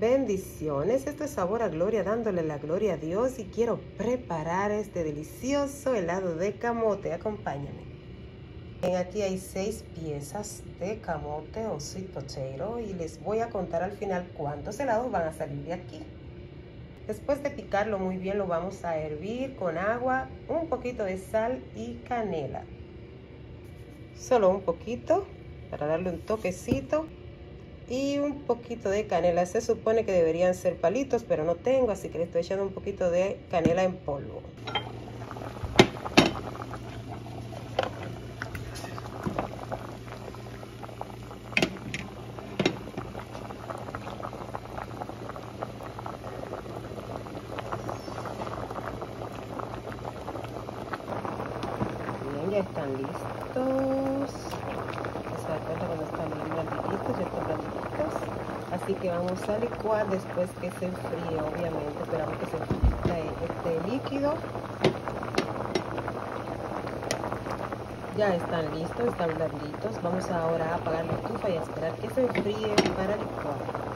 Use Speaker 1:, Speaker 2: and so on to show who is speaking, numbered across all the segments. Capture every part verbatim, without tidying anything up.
Speaker 1: Bendiciones, esto es Sabor a Gloria, dándole la gloria a Dios y quiero preparar este delicioso helado de camote. Acompáñame. Aquí hay seis piezas de camote o sweet potato y les voy a contar al final cuántos helados van a salir de aquí. Después de picarlo muy bien, lo vamos a hervir con agua, un poquito de sal y canela. Solo un poquito para darle un toquecito. Y un poquito de canela. Se supone que deberían ser palitos, pero no tengo, así que le estoy echando un poquito de canela en polvo. Bien, ya están listos. Se da cuenta cuando están bien blanditos, ya están blanditos. Así que vamos a licuar después que se enfríe, obviamente. Esperamos que se enfríe este líquido. Ya están listos, están blanditos. Vamos ahora a apagar la estufa y a esperar que se enfríe para licuar.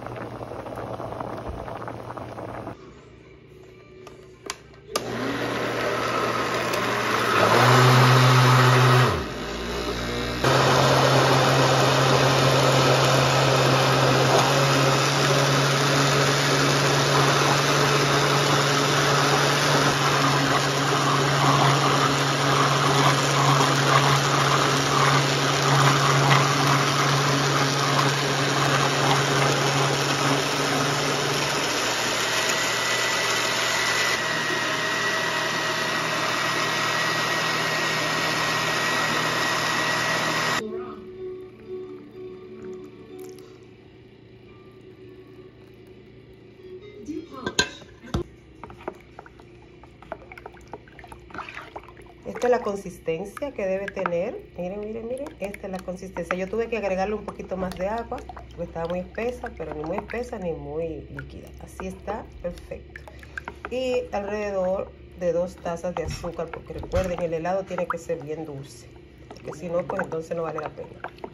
Speaker 1: Esta es la consistencia que debe tener. Miren, miren, miren. Esta es la consistencia. Yo tuve que agregarle un poquito más de agua porque estaba muy espesa, pero ni muy espesa ni muy líquida. Así está perfecto. Y alrededor de dos tazas de azúcar, porque recuerden, el helado tiene que ser bien dulce, porque si no, pues entonces no vale la pena.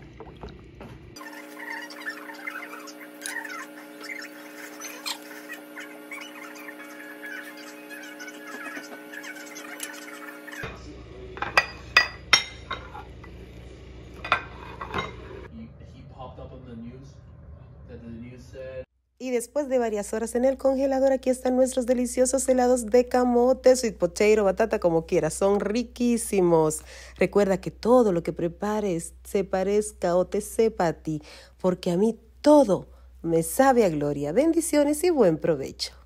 Speaker 1: Y después de varias horas en el congelador, aquí están nuestros deliciosos helados de camote, sweet potato, batata, como quieras. Son riquísimos. Recuerda que todo lo que prepares se parezca o te sepa a ti, porque a mí todo me sabe a gloria. Bendiciones y buen provecho.